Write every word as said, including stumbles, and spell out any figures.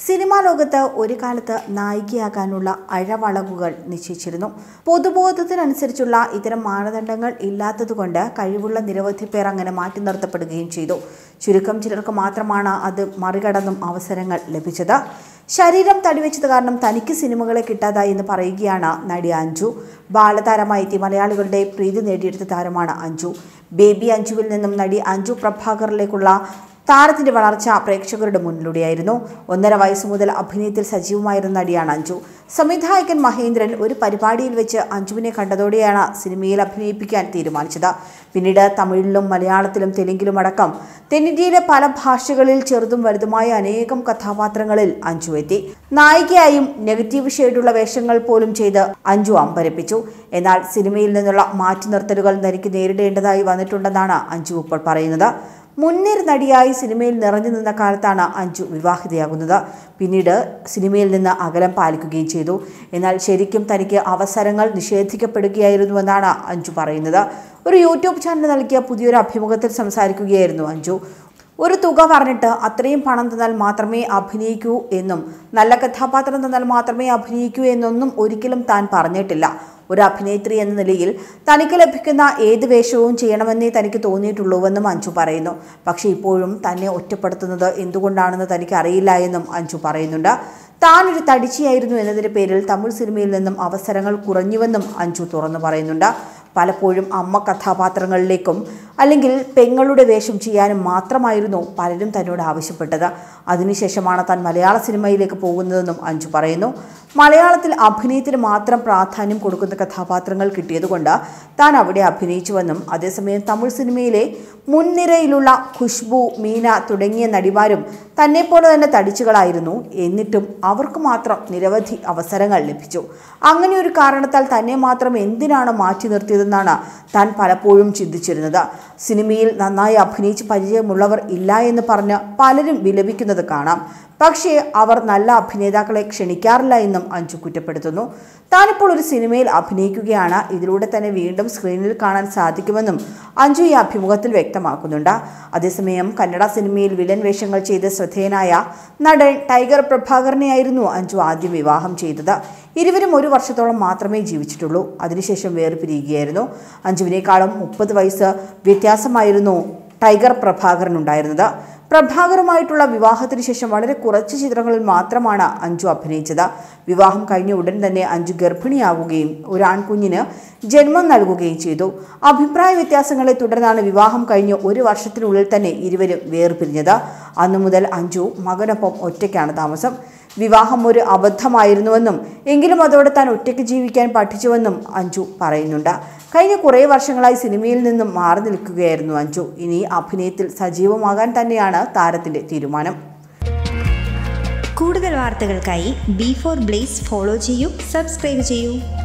Cinema ലോകത്ത് ഒരു കാലത്ത് നായികയാകാനുള്ള അഴവളവുകൾ നിശ്ചയിച്ചിരുന്നു. പൊതുബോധത്തിനനുസരിച്ചുള്ള ഇത്തരം മാനദണ്ഡങ്ങൾ ഇല്ലാത്തതുകൊണ്ട് കഴിവുള്ള നിരവധി പേർ അങ്ങനെ മാറ്റി നിർത്തപ്പെടുകയും ചെയ്തു. ചുരുക്കം ചിലർക്ക് മാത്രമാണ് അത് മറികടന്നും അവസരങ്ങൾ ലഭിച്ചത്. ശരീരം തടിവെച്ചത് കാരണം തനിക്ക് സിനിമകളെ കിട്ടാതായി എന്ന് പറയുകയാണ് നടി അഞ്ജു. ബാലതാരമായി എത്തി മലയാളികളുടെ പ്രീതി നേടിയെടുത്ത താരമാണ് അഞ്ജു. ബേബി അഞ്ജുവിൽ നിന്നും നടി അഞ്ജു പ്രഭാകറിലേക്കുള്ള താരത്തിന്റെ വളർച്ച പ്രേക്ഷകരുടെ മുന്നിലൂടെയായിരുന്നു. ഒന്നര വയസ്സ് മുതൽ അഭിനയത്തിൽ സജീവമായിരുന്ന നടിയാണ് അഞ്ജു. സംവിധായകൻ മഹേന്ദ്രൻ ഒരു പരിപാടിയിൽ വെച്ച് അഞ്ജുവിനെ കണ്ടതോടെയാണ് സിനിമയിൽ അഭിനയിപ്പിക്കാൻ തീരുമാനിച്ചത്. പിന്നീട് തമിഴിലും മലയാളത്തിലും തെലുങ്കിലും അടക്കം തെന്നിന്ത്യയിലെ പല ഭാഷകളിൽ ചെറുതും വലുതുമായ അനേകം കഥാപാത്രങ്ങളിൽ അഞ്ജു എത്തി. നായികയായും നെഗറ്റീവ് ഷെയ്ഡുള്ള വേഷങ്ങൾ പോലും ചെയ്ത് അഞ്ജു അമ്പരപ്പിച്ചു. എന്നാൽ സിനിമയിൽ നിന്നുള്ള മാറ്റി നിർത്തലുകൾ തനിക്ക് നേരിടേണ്ടതായി വന്നിട്ടുണ്ടെന്നാണ് അഞ്ജു ഇപ്പോൾ പറയുന്നത്. മുൻനിര നടിയായി സിനിമയിൽ നിറഞ്ഞു നിന്ന കാലത്താണ് അഞ്ജു വിവാഹിതയാകുന്നത്. പിന്നീട് സിനിമയിൽ നിന്ന് അകലം പാലിക്കുകയും ചെയ്തു. എന്നാൽ ശരിക്കും തനിക്ക് അവസരങ്ങൾ നിഷേധിക്കപ്പെടുകയായിരുന്നുവെന്നാണ് അഞ്ജു പറയുന്നത്. ഒരു യൂട്യൂബ് ചാനൽ നൽകിയ പുതിയൊരു അഭിമുഖത്തിൽ സംസാരിക്കുകയായിരുന്നു അഞ്ജു. ഒരു തുക പറഞ്ഞിട്ട് അത്രയും പണം തന്നാൽ മാത്രമേ അഭിനയിക്കൂ എന്നും നല്ല കഥാപാത്രം തന്നാൽ മാത്രമേ അഭിനയിക്കൂ എന്നൊന്നും ഒരിക്കലും താൻ പറഞ്ഞിട്ടില്ല. ഒരു അഭിനേത്രി എന്ന നിലയിൽ തനിക്ക് ലഭിക്കുന്ന ഏത് വേഷവും ചെയ്യണമെന്നേ തനിക്ക് തോന്നിയിട്ടുള്ളൂവെന്നും അഞ്ജു പറയുന്നു. പക്ഷേ ഇപ്പോഴും തന്നെ ഒറ്റപ്പെടുത്തുന്നത് എന്തുകൊണ്ടാണെന്ന് തനിക്ക് അറിയില്ല എന്നും അഞ്ജു പറയുന്നുണ്ട്. താൻ ഒരു തടിച്ചിയായിരുന്നു എന്നതിൻ്റെ പേരിൽ തമിഴ് സിനിമയിൽ നിന്നും അവസരങ്ങൾ കുറഞ്ഞുവെന്നും അഞ്ജു തുറന്നു പറയുന്നുണ്ട്. പലപ്പോഴും അമ്മ കഥാപാത്രങ്ങളിലേക്കും അല്ലെങ്കിൽ പെങ്ങളുടെ വേഷം ചെയ്യാനും മാത്രമായിരുന്നു പലരും തന്നോട് ആവശ്യപ്പെട്ടത്. അതിനുശേഷമാണ് താൻ മലയാള സിനിമയിലേക്ക് പോകുന്നതെന്നും അഞ്ജു പറയുന്നു. മലയാളത്തിൽ അഭിനയത്തിന് മാത്രം പ്രാധാന്യം കൊടുക്കുന്ന കഥാപാത്രങ്ങൾ കിട്ടിയതുകൊണ്ട് താൻ അവിടെ അഭിനയിച്ചുവെന്നും അതേസമയം തമിഴ് സിനിമയിലെ മുൻനിരയിലുള്ള ഖുഷ്ബു, മീന തുടങ്ങിയ നടിമാരും തന്നെപ്പോലെ തന്നെ തടിച്ചുകളായിരുന്നു. എന്നിട്ടും അവർക്ക് മാത്രം നിരവധി അവസരങ്ങൾ ലഭിച്ചു. അങ്ങനെ ഒരു കാരണത്താൽ തന്നെ മാത്രം എന്തിനാണ് മാറ്റി നിർത്തിയതെന്നാണ് താൻ പലപ്പോഴും ചിന്തിച്ചിരുന്നത്. സിനിമയിൽ നന്നായി അഭിനയിച്ച് പരിചയമുള്ളവർ ഇല്ല എന്ന് പറഞ്ഞ് പലരും വിലപിക്കുന്നത് കാണാം. പക്ഷേ അവർ നല്ല അഭിനേതാക്കളെ ക്ഷണിക്കാറില്ല എന്നും അഞ്ജു കുറ്റപ്പെടുത്തുന്നു. താനിപ്പോൾ ഒരു സിനിമയിൽ അഭിനയിക്കുകയാണ്. ഇതിലൂടെ തന്നെ വീണ്ടും സ്ക്രീനിൽ കാണാൻ സാധിക്കുമെന്നും അഞ്ജു ഈ അഭിമുഖത്തിൽ വ്യക്തമാക്കുന്നുണ്ട്. അതേസമയം കന്നഡ സിനിമയിൽ വില്ലൻ വേഷങ്ങൾ ചെയ്ത് ശ്രദ്ധേയനായ നടൻ ടൈഗർ പ്രഭാകറിനെയായിരുന്നു അഞ്ജു ആദ്യം വിവാഹം ചെയ്തത്. ഇരുവരും ഒരു വർഷത്തോളം മാത്രമേ ജീവിച്ചിട്ടുള്ളൂ. അതിനുശേഷം വേർപിരിയുകയായിരുന്നു. അഞ്ജുവിനേക്കാളും മുപ്പത് വയസ്സ് വ്യത്യാസമായിരുന്നു ടൈഗർ പ്രഭാകറിനുണ്ടായിരുന്നത്. പ്രഭാകറുമായിട്ടുള്ള വിവാഹത്തിന് ശേഷം വളരെ കുറച്ച് ചിത്രങ്ങളിൽ മാത്രമാണ് അഞ്ജു അഭിനയിച്ചത്. വിവാഹം കഴിഞ്ഞ ഉടൻ തന്നെ അഞ്ജു ഗർഭിണിയാവുകയും ഒരു ആൺകുഞ്ഞിന് ജന്മം നൽകുകയും ചെയ്തു. അഭിപ്രായ വ്യത്യാസങ്ങളെ തുടർന്നാണ് വിവാഹം കഴിഞ്ഞ് ഒരു വർഷത്തിനുള്ളിൽ തന്നെ ഇരുവരും വേർപിരിഞ്ഞത്. അന്നു മുതൽ അഞ്ജു മകനൊപ്പം ഒറ്റയ്ക്കാണ് താമസം. വിവാഹം ഒരു അബദ്ധമായിരുന്നുവെന്നും എങ്കിലും അതോടെ താൻ ഒറ്റയ്ക്ക് ജീവിക്കാൻ പഠിച്ചുവെന്നും അഞ്ജു പറയുന്നുണ്ട്. കഴിഞ്ഞ കുറേ വർഷങ്ങളായി സിനിമയിൽ നിന്നും മാറി നിൽക്കുകയായിരുന്നു അഞ്ജു. ഇനി അഭിനയത്തിൽ സജീവമാകാൻ തന്നെയാണ് താരത്തിന്റെ തീരുമാനം. കൂടുതൽ വാർത്തകൾക്കായി ബി ഫോർ ബ്ലേസ് ഫോളോ ചെയ്യൂ, സബ്സ്ക്രൈബ് ചെയ്യൂ.